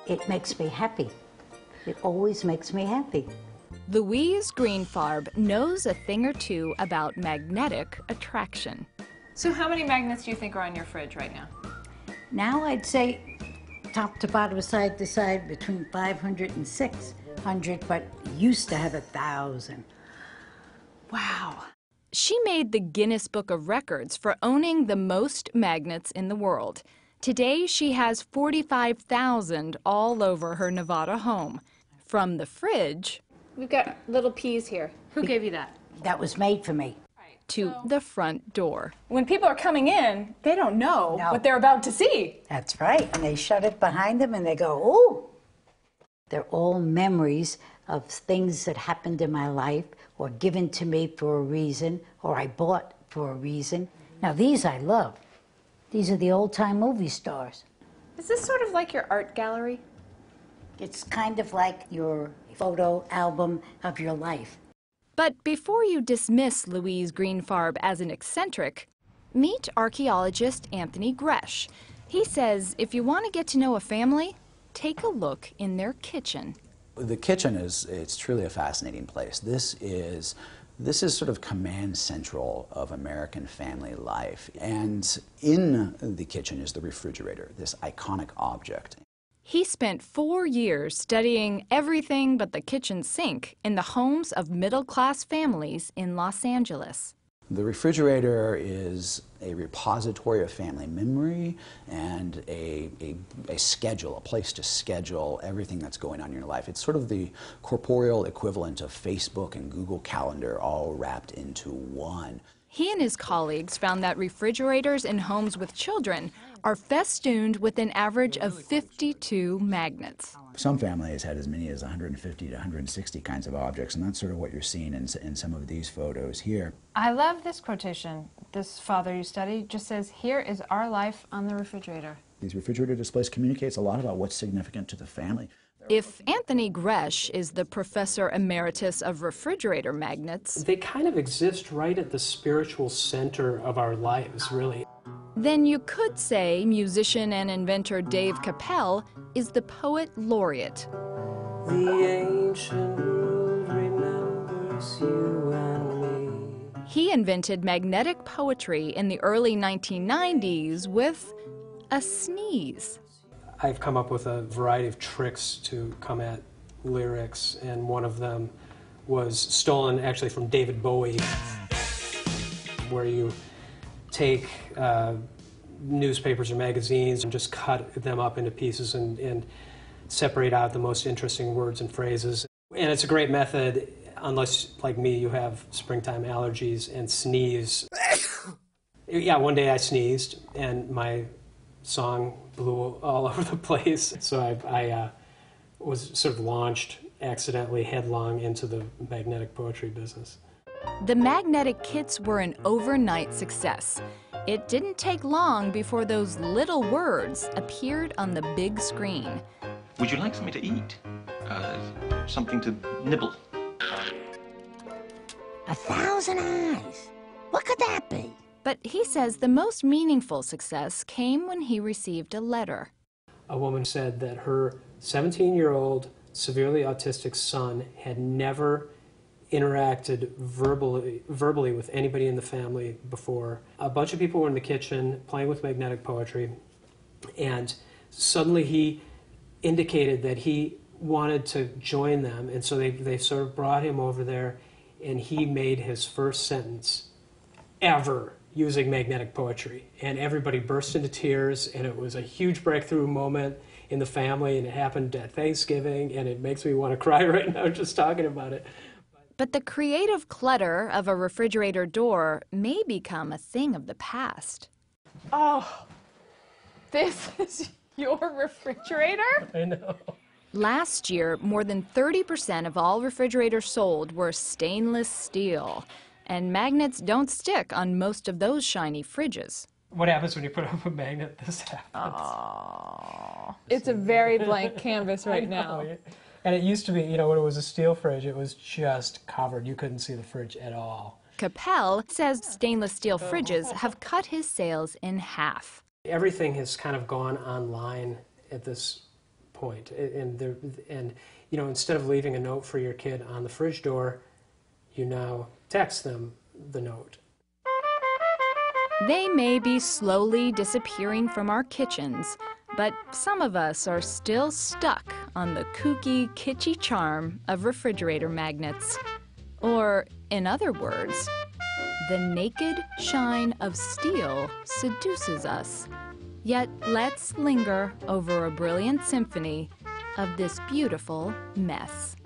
It makes me happy. It always makes me happy. Louise Greenfarb knows a thing or two about magnetic attraction. So how many magnets do you think are on your fridge right now? Now I'd say top to bottom, side to side, between 500 and 600, but used to have 1,000. Wow. She made the Guinness Book of Records for owning the most magnets in the world. Today, she has 45,000 all over her Nevada home. From the fridge... We've got little peas here. Who gave you that? That was made for me. To the front door. When people are coming in, they don't know what they're about to see. That's right. And they shut it behind them and they go, ooh. They're all memories of things that happened in my life or given to me for a reason or I bought for a reason. Now these I love. These are the old-time movie stars. Is this sort of like your art gallery? It's kind of like your photo album of your life. But before you dismiss Louise Greenfarb as an eccentric, meet archaeologist Anthony Gresh. He says if you want to get to know a family, take a look in their kitchen. The kitchen it's truly a fascinating place. This is sort of command central of American family life. And in the kitchen is the refrigerator, this iconic object. He spent 4 years studying everything but the kitchen sink in the homes of middle-class families in Los Angeles. The refrigerator is a repository of family memory and a schedule, a place to schedule everything that's going on in your life. It's sort of the corporeal equivalent of Facebook and Google Calendar all wrapped into one. He and his colleagues found that refrigerators in homes with children are festooned with an average of 52 magnets. Some families had as many as 150 to 160 kinds of objects, and that's sort of what you're seeing in some of these photos here. I love this quotation. This father you study just says, "Here is our life on the refrigerator." These refrigerator displays communicates a lot about what's significant to the family. If Anthony Gresh is the professor emeritus of refrigerator magnets, they kind of exist right at the spiritual center of our lives, really. Then you could say musician and inventor Dave Chappelle is the poet laureate. The ancient world remembers you and me. He invented magnetic poetry in the early 1990s with a sneeze. I've come up with a variety of tricks to come at lyrics, and one of them was stolen actually from David Bowie, where you take newspapers or magazines and just cut them up into pieces and separate out the most interesting words and phrases. And it's a great method, unless, like me, you have springtime allergies and sneeze. Yeah, one day I sneezed, and my song blew all over the place. So I was sort of launched accidentally headlong into the magnetic poetry business. The magnetic kits were an overnight success. It didn't take long before those little words appeared on the big screen. Would you like something to eat? Something to nibble? 1,000 eyes. What could that be? But he says the most meaningful success came when he received a letter. A woman said that her 17-year-old severely autistic son had never interacted verbally with anybody in the family before. A bunch of people were in the kitchen playing with magnetic poetry, and suddenly he indicated that he wanted to join them, and so they sort of brought him over there, and he made his first sentence ever using magnetic poetry, and everybody burst into tears, and it was a huge breakthrough moment in the family, and it happened at Thanksgiving, and it makes me want to cry right now just talking about it. But the creative clutter of a refrigerator door may become a thing of the past. Oh, this is your refrigerator? I know. Last year, more than 30% of all refrigerators sold were stainless steel. And magnets don't stick on most of those shiny fridges. What happens when you put up a magnet? This happens. Oh, it's a very blank canvas right now. And it used to be, you know, when it was a steel fridge, it was just covered. You couldn't see the fridge at all. Chappelle says stainless steel fridges have cut his sales in half. Everything has kind of gone online at this point. And you know, instead of leaving a note for your kid on the fridge door, you now text them the note. They may be slowly disappearing from our kitchens, but some of us are still stuck on the kooky, kitschy charm of refrigerator magnets. Or, in other words, the naked shine of steel seduces us. Yet let's linger over a brilliant symphony of this beautiful mess.